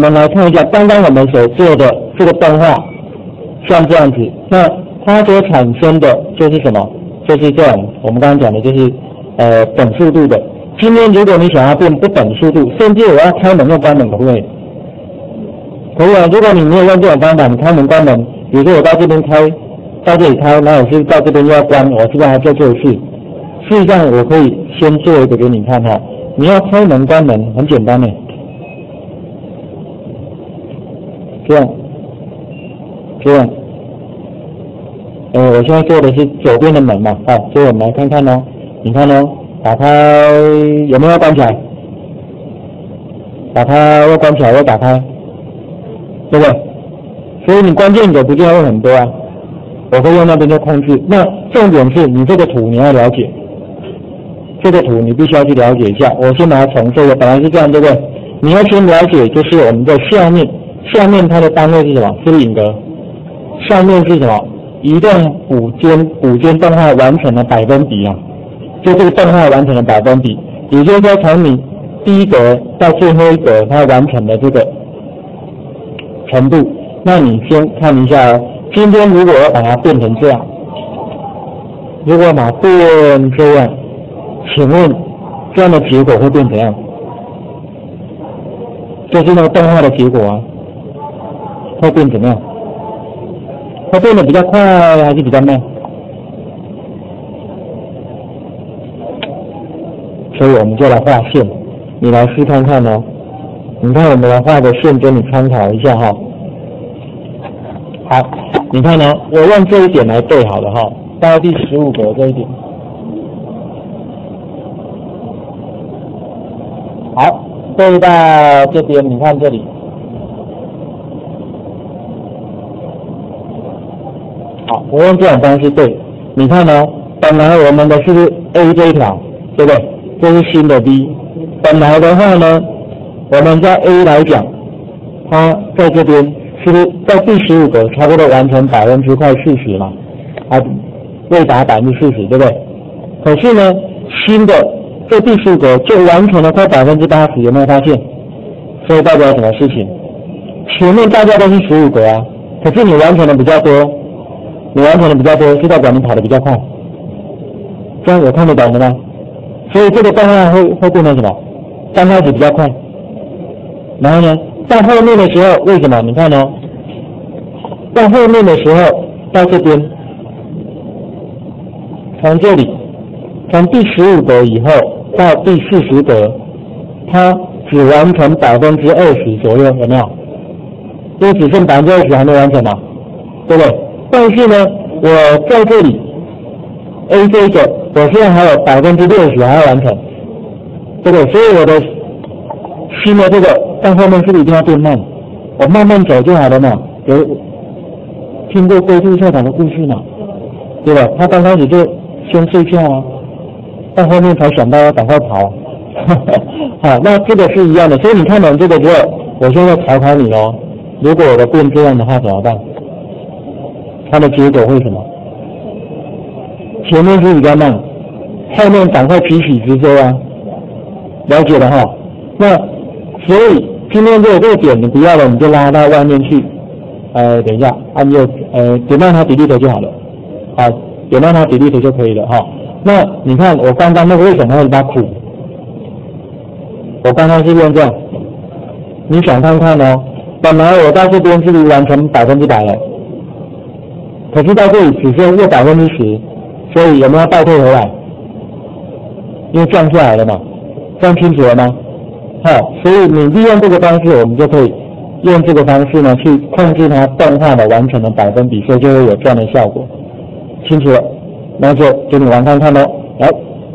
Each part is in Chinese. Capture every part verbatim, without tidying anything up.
们来看一下刚刚我们所做的这个动画，像这样子，那它所产生的就是什么？就是这样，我们刚刚讲的就是呃等速度的。今天如果你想要变不等速度，甚至我要开门又关门，可不可以？可以啊。如果你没有用这种方法，你开门关门，比如说我到这边开，到这里开，那我是到这边又要关，我是不是还做这个事？事实上，我可以先做一个给你看哈。你要开门关门很简单的，这样，这样。呃，我现在做的是左边的门嘛，好，所以我们来看看哦。你看哦，打开有没有关起来？打开要关起来，要打开，对不对？所以你关键的不就会很多啊？我会用那边的控制。那重点是你这个图你要了解，这个图你必须要去了解一下。我先把它重设的，本来是这样，对不对？你要先了解，就是我们的下面，下面它的单位是什么？是影格。上面是什么？移动补间补间动画完成的百分比啊，就这个动画完成的百分比，也就是说从你第一格到最后一格它完成的这个程度。那你先看一下哦，今天如果要把它变成这样，如果把它变这样，请问这样的结果会变怎样？就是那个动画的结果啊，会变怎么样？会变得比较快还是比较慢？所以我们就来画线，你来试看看哦。你看我们来画的线，给你参考一下哈。好，你看呢、哦，我用这一点来对好了哈，到第十五格这一点。好，对到这边，你看这里。好，我用这种方式对，你看哦，本来我们的是 A 这一条，对不对？这是新的 B。本来的话呢，我们在 A 来讲，它在这边是不是在第十五格差不多完成百分之快四十嘛？啊，未达百分之四十，对不对？可是呢，新的这第十五格就完成了快百分之八十，有没有发现？所以代表什么事情？前面大家都是十五格啊，可是你完成的比较多。你完成的比较多，是代表你跑得比较快，这样有看得懂的吗？所以这个动画会会变成什么？刚开始比较快，然后呢，到后面的时候，为什么？你看哦，到后面的时候，到这边，从这里，从第十五格以后到第四十格，它只完成百分之二十左右，有没有？因为只剩百分之二十还没完成嘛，对不对？但是呢，我在这里 A 这个，我现在还有百分之六十还要完成，对不对？所以我的新的这个到后面是不是一定要变慢？我慢慢走就好了嘛。有听过龟兔赛跑的故事嘛？对吧？他刚开始就先睡觉啊，到后面才想到要赶快跑。好，那这个是一样的。所以你看懂这个之后，我现在考考你哦，如果我的变这样的话怎么办？它的结果会什么？前面是比较慢，后面赶快急起直追啊！了解了哈。那所以今天这个这个点你不要了，你就拉到外面去。呃，等一下，按右呃点到它 delete 就好了。好，点到它 delete 就可以了哈。那你看我刚刚那个为什么会把它苦？我刚刚是用这样，你想看看哦。本来我到这边是不是完成百分之百了？可是到这里只剩又百分之十，所以有没有倒退回来？因为降下来了嘛，这样清楚了吗？好，所以你利用这个方式，我们就可以用这个方式呢去控制它动画的完成的百分比，所以就会有这样的效果。清楚了，那就给你玩看看喽。来，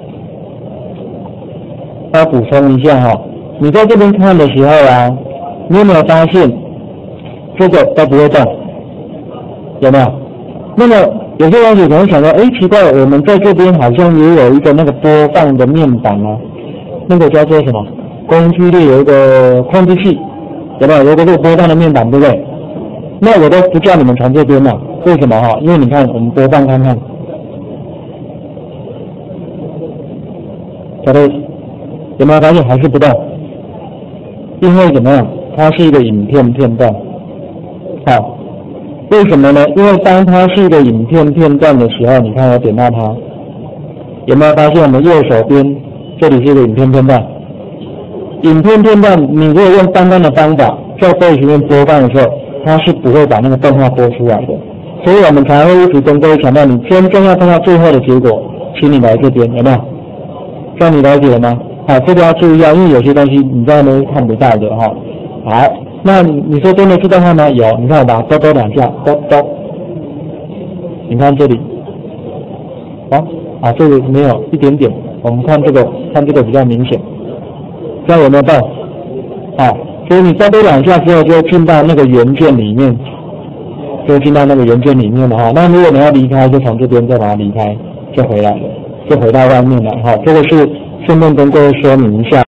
要补充一下哈，你在这边看的时候啊，你有没有发现这个都不会动？有没有？那么有些同学可能想到，哎，奇怪，我们在这边好像也有一个那个播放的面板啊，那个叫做什么？工具列有一个控制器，有没有？有一个这个播放的面板，对不对？那我都不叫你们从这边了，为什么哈？因为你看，我们播放看看，小队有没有发现还是不动？因为怎么样？ 它是一个影片片段。好，为什么呢？因为当它是一个影片片段的时候，你看我点到它，有没有发现我们右手边这里是一个影片片段？影片片段，你如果用刚刚的方法在各位学员播放的时候，它是不会把那个动画播出来的。所以我们才会一直跟各位强调，你真正要看到最后的结果，请你来这边，有没有？这样你了解了吗？好，这个要注意啊，因为有些东西你在那看不到的哈。好，那你你说真的是动画吗？有，你看我把它勾勾两下，勾勾。你看这里，好，啊，这个没有一点点，我们看这个，看这个比较明显。这样有没有动？好，所以你再多两下之后，就进到那个元件里面，就进到那个元件里面了哈。那如果你要离开，就从这边再把它离开，就回来了，就回到外面了哈。这个是顺便跟各位说明一下。